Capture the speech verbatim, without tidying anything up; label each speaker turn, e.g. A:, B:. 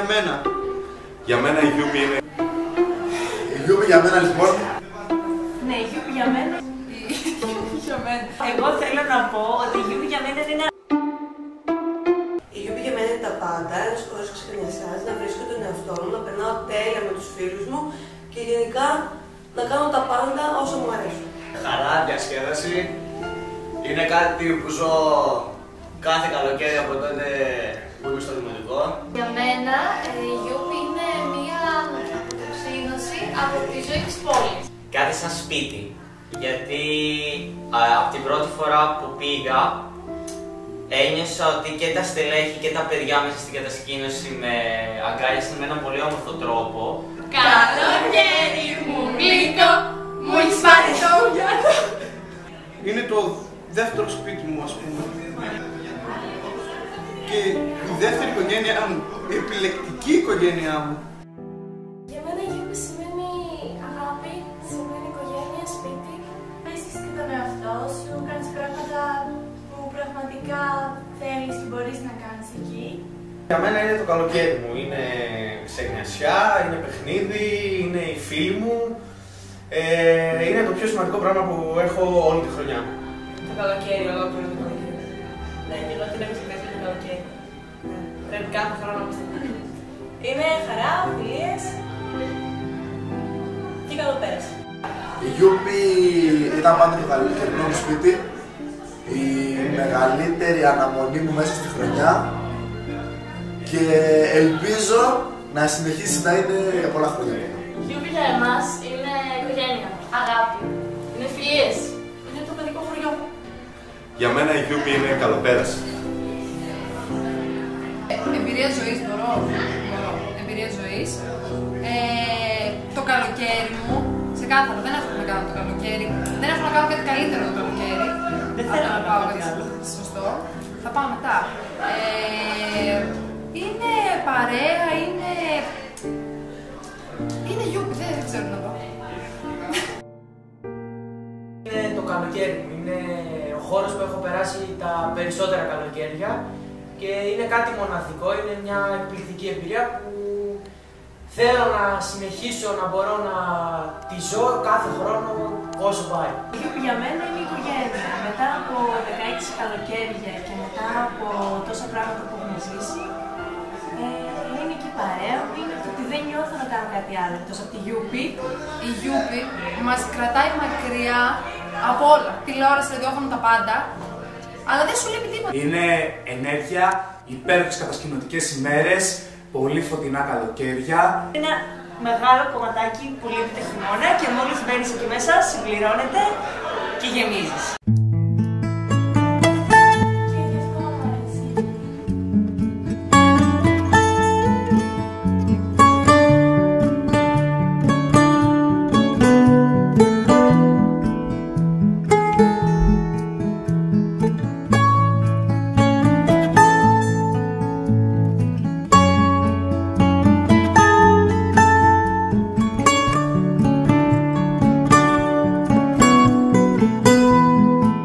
A: μένα.
B: Για μένα η Γιούπι είναι...
C: Η Γιούπι για μένα λοιπόν.
D: Ναι, η Γιούπι για μένα. Για μένα. Εγώ θέλω να πω ότι η Γιούπι για μένα είναι ένα...
E: Η Γιούπι για μένα είναι τα πάντα, ένας χώρος ξεκρινιαστάς, να βρίσκω τον εαυτό μου, να περνάω τέλεια με τους φίλους μου και γενικά να κάνω τα πάντα όσο μου αρέσουν.
F: Χαρά, διασκέδαση. Είναι κάτι που ζω κάθε καλοκαίρι από τότε που είμαι στο δημοτικό.
G: Για μένα η Γιούπι είναι μια αποξύνωση από τη ζωή της πόλης.
H: Κάτι σαν σπίτι, γιατί α, από την πρώτη φορά που πήγα ένιωσα ότι και τα στελέχη και τα παιδιά μέσα στην κατασκήνωση με αγκάλιασαν με έναν πολύ όμορφο τρόπο.
G: Καλοκαίρι μου γλυκό, μου έχεις πάρει το μυαλό.
A: Είναι το δεύτερο σπίτι μου, ας πούμε. Και η δεύτερη οικογένειά μου, η επιλεκτική οικογένειά μου.
G: Για μένα η Γιούπι σημαίνει αγάπη, σημαίνει οικογένεια, σπίτι. Βρίσκεις και τον εαυτό σου, κάνεις πράγματα που πραγματικά θέλεις και μπορείς να κάνεις εκεί.
F: Για μένα είναι το καλοκαίρι μου, είναι ξεγνιασιά, είναι παιχνίδι, είναι οι φίλοι μου. Ε, είναι το πιο σημαντικό πράγμα που έχω όλη τη χρονιά.
D: Το καλοκαίρι, ολόκληρο το καλοκαίρι. Ναι, και εγώ την έχω συνδέσει το καλοκαίρι. Πρέπει κάθε χρόνο να είμαστε. Είναι χαρά, φιλίες και καλοπέραση.
C: Η Γιούπι ήταν πάντα το καλύτερο μου σπίτι. Η μεγαλύτερη αναμονή μου μέσα στη χρονιά. Και ελπίζω να συνεχίσει να είναι για πολλά χρόνια.
G: Η Γιούπι για εμάς είναι οικογένεια, αγάπη, είναι φιλίες, είναι το παιδικό χωριό.
B: Για μένα η Γιούπι είναι καλοπέραση.
I: Εμπειρία ζωής μπορώ, μπορώ, εμπειρία ζωής. Ε, το καλοκαίρι μου, ξεκάθαρο, δεν έχω να κάνω το καλοκαίρι, δεν έχω να κάνω κάτι καλύτερο το καλοκαίρι.
D: Δεν θέλω να
I: πάω
D: κάνω
I: κάτι
D: κάτι άλλο.
I: σωστό, θα πάω μετά. Ε, είναι παρέα, είναι... Είναι Γιούπι, δεν, δεν ξέρω να πω.
F: Είναι το καλοκαίρι μου, είναι ο χώρος που έχω περάσει τα περισσότερα καλοκαίρια και είναι κάτι μοναδικό, είναι μια εκπληκτική εμπειρία που θέλω να συνεχίσω να μπορώ να τη ζω κάθε χρόνο όσο πάει.
D: Η Γιούπι για μένα είναι η οικογένεια. Μετά από δεκαέξι καλοκαίρια και μετά από τόσα πράγματα που έχουμε ζήσει, ε, είναι και η παρέα μου, είναι το ότι δεν νιώθω να κάνω κάτι άλλο εκτός από τη Γιούπι.
I: Η Γιούπι μας κρατάει μακριά από όλα. Τηλεόραση, ραδιόφωνο, τα πάντα. Αλλά δεν σου λείπει τίποτα.
J: Είναι ενέργεια, υπέροχες κατασκηνωτικές ημέρες, πολύ φωτεινά καλοκαίρια.
D: Είναι ένα μεγάλο κομματάκι που λείπει το χειμώνα και μόλις μπαίνεις εκεί μέσα συμπληρώνεται και γεμίζεις.